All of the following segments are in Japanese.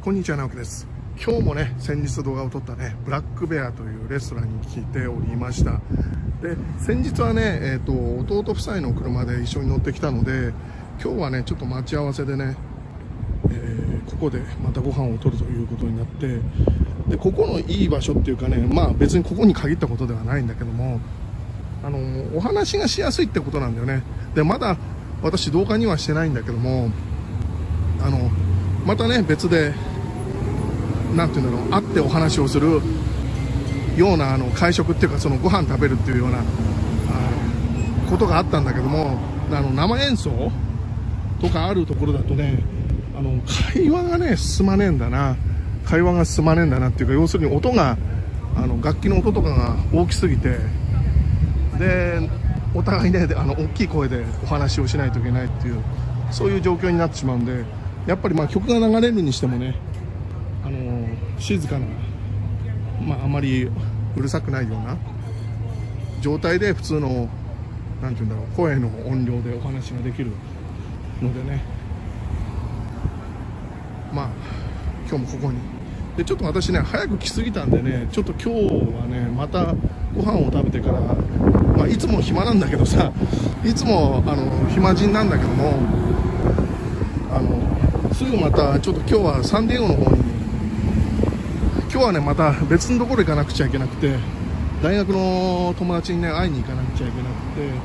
こんにちは、直樹です。今日もね、先日動画を撮ったね、ブラックベアというレストランに来ておりました。で、先日はね、弟夫妻の車で一緒に乗ってきたので、今日はね、ちょっと待ち合わせでね、ここでまたご飯を取るということになって、で、ここのいい場所っていうかね、まあ別にここに限ったことではないんだけども、お話がしやすいってことなんだよね。で、まだ私動画にはしてないんだけども、またね、別で、なんていうんだろう、会ってお話をするような会食っていうか、そのご飯食べるっていうようなことがあったんだけども、生演奏とかあるところだとね、会話がね進まねえんだなっていうか、要するに音が楽器の音とかが大きすぎて、でお互いね大きい声でお話をしないといけないっていう、そういう状況になってしまうんで、やっぱりまあ曲が流れるにしてもね、静かな、あまりうるさくないような状態で普通のなんていうんだろう、声の音量でお話ができるのでね、まあ今日もここにで、ちょっと私ね早く来すぎたんでね、ちょっと今日はねまたご飯を食べてから、いつも暇なんだけどさ、いつも暇人なんだけども、すぐまたちょっと今日はサンディエゴの方に、今日はねまた別のところ行かなくちゃいけなくて、大学の友達にね会いに行かなくちゃいけな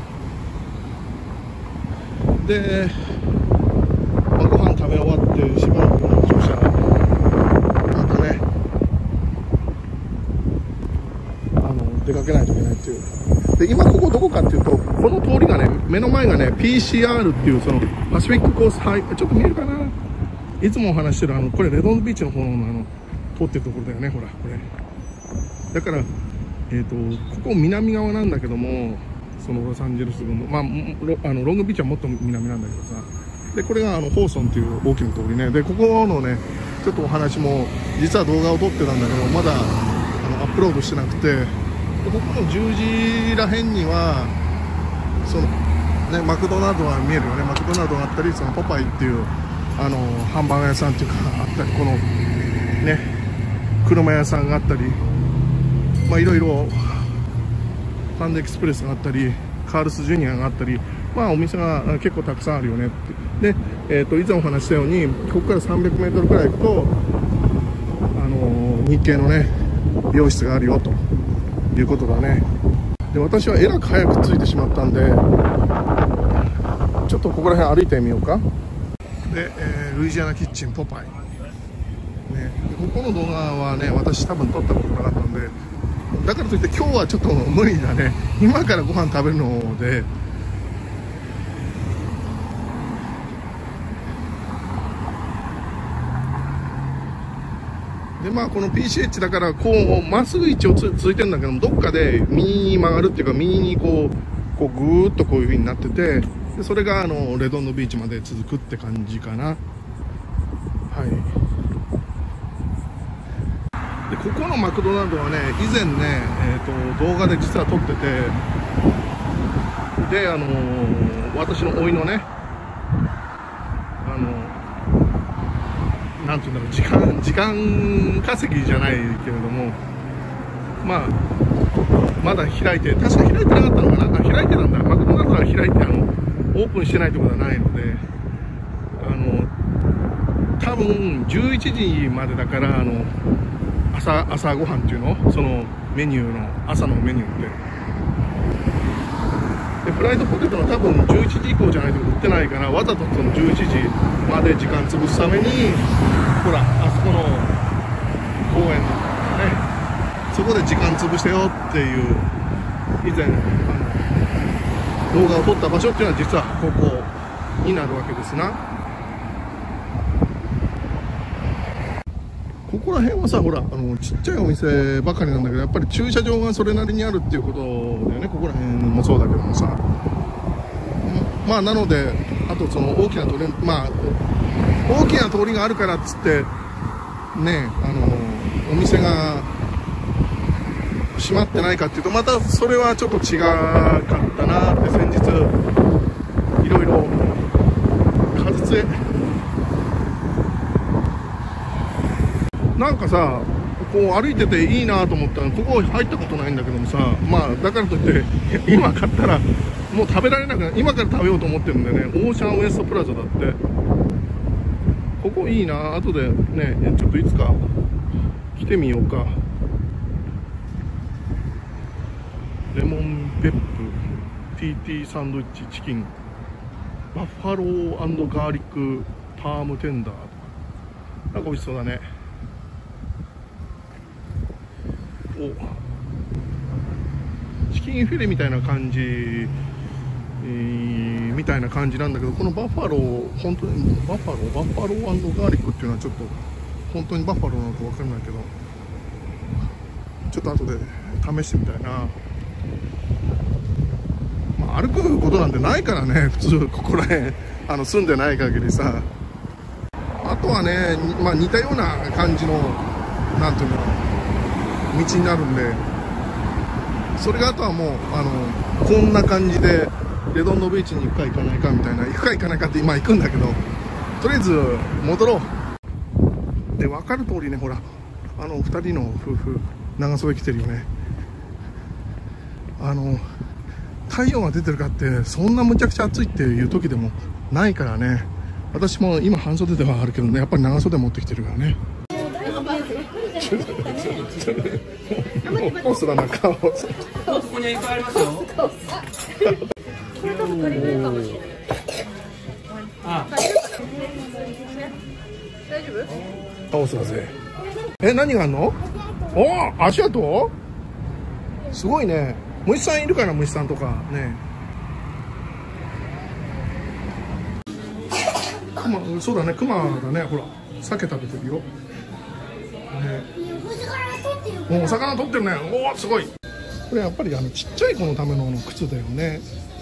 くて、で、ご飯食べ終わってしばらくそしたらまたね出かけないといけないっていう。で、今ここどこかっていうと、この通りがね、目の前がね PCR っていう、そのパシフィックコースハイ、ちょっと見えるかな、いつもお話してるこれレドンドビーチの方の通ってるところだよね、ほらこれだから、ここ南側なんだけども、そのロサンゼルスのロングビーチはもっと南なんだけどさ、でこれがホーソンっていう大きな通りね。でここのねちょっとお話も実は動画を撮ってたんだけど、まだアップロードしてなくて、でここの10時らへんにはそのねマクドナルドが見えるよね。マクドナルドがあったり、そのポパイっていうハンバーガー屋さんっていうかあったり、このね車屋さんがあったり、いろいろパンダエクスプレスがあったり、カールスジュニアがあったり、お店が結構たくさんあるよねって。で、以前お話ししたように、ここから300メートルくらい行くと日系のね美容室があるよということだね。で、私はえらく早く着いてしまったんで、ちょっとここら辺歩いてみようか。で、ルイジアナキッチンポパイ、ね、ここの動画はね私多分撮ったことなかったんで、だからといって今日はちょっと無理だね。今からご飯食べるので、でこの PCH だからこうまっすぐ一応続いてるんだけども、どっかで右に曲がるっていうか、右にこうぐーっとこういう風になってて、でそれがレドンドビーチまで続くって感じかな。はい。でここのマクドナルドはね、以前ね、動画で実は撮ってて、で私の甥いのね、なんていうんだろう、時間稼ぎじゃないけれども、まだ開いて、確か開いてなかったのかな、開いてたんだ。マクドナルドは開いてオープンしてないってことはないので、多分11時までだから、朝ごはんっていうの、そのメニューの朝のメニューで、フライドポテトは多分11時以降じゃないと売ってないから、わざとその11時まで時間潰すために、ほらあそこの公園ね、そこで時間潰してよっていう、以前動画を撮った場所っていうのは実はここになるわけですな。ここら辺はさ、ほらちっちゃいお店ばかりなんだけど、やっぱり駐車場がそれなりにあるっていうことだよね。ここら辺もそうだけどもさ、なので、あとその大きな通り、大きな通りがあるからっつってね、お店が閉まってないかっていうと、またそれはちょっと違かったなって、先日いろいろ風なんかさ、こう歩いてていいなと思ったら、ここ入ったことないんだけどもさ、まあだからといって今買ったらもう食べられなくなる。今から食べようと思ってるんでね。オーシャンウエストプラザだって。ここいいな。後でね、ちょっといつか来てみようか。レモンペップ TT サンドイッチチキンバッファロー&ガーリックパームテンダーとか、なんか美味しそうだね。お、チキンフィレみたいな感じ、みたいな感じなんだけど、このバッファロー、本当にバッファロー&ガーリックっていうのはちょっと本当にバッファローなのか分かんないけど、ちょっと後で試してみたいな。まあ、歩くことなんてないからね、普通ここらへん住んでない限りさ。あとはね、まあ、似たような感じのなんていうの道になるんで、それがあとはもうこんな感じでレドンドビーチに行くか行かないかみたいな、行くか行かないかって今行くんだけど、とりあえず戻ろう。で、分かる通りね、ほら2人の夫婦長袖着てるよね。太陽が出てるかってそんなむちゃくちゃ暑いっていう時でもないからね。私も今半袖ではあるけどね、やっぱり長袖持ってきてるからね。コースだな、顔。ここにいっぱいありますよ。大丈夫？カオスだぜ。何があんの？お、足跡？すごいね。虫さんいるかな、虫さんとかね。クマ、そうだね、クマだね。ほら、鮭食べてるよ。ね、お魚取ってるね。おお、すごい。これやっぱりちっちゃい子のための靴だよね。